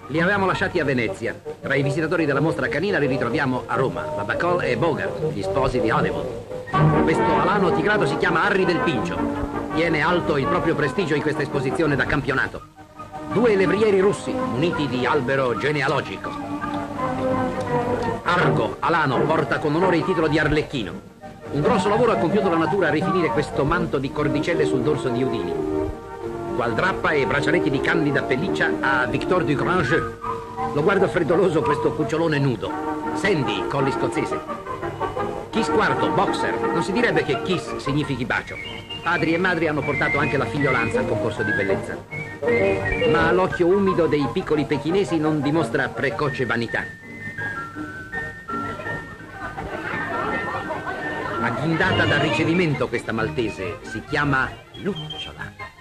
Li avevamo lasciati a Venezia. Tra i visitatori della mostra canina li ritroviamo a Roma, la Bacall e Bogart, gli sposi di Hollywood. Questo alano tigrato si chiama Harry del Pincio. Tiene alto il proprio prestigio in questa esposizione da campionato. 2 levrieri russi, muniti di albero genealogico. Argo, alano, porta con onore il titolo di Arlecchino. Un grosso lavoro ha compiuto la natura a rifinire questo manto di cordicelle sul dorso di Udini. Gualdrappa e braccialetti di candida pelliccia a Victor du Grand Jeu. Lo guarda freddoloso questo cucciolone nudo. Sandy, colli scozzese. Kiss IV, boxer. Non si direbbe che kiss significhi bacio. Padri e madri hanno portato anche la figliolanza al concorso di bellezza. Ma l'occhio umido dei piccoli pechinesi non dimostra precoce vanità. Agghindata dal ricevimento questa maltese si chiama Lucciola.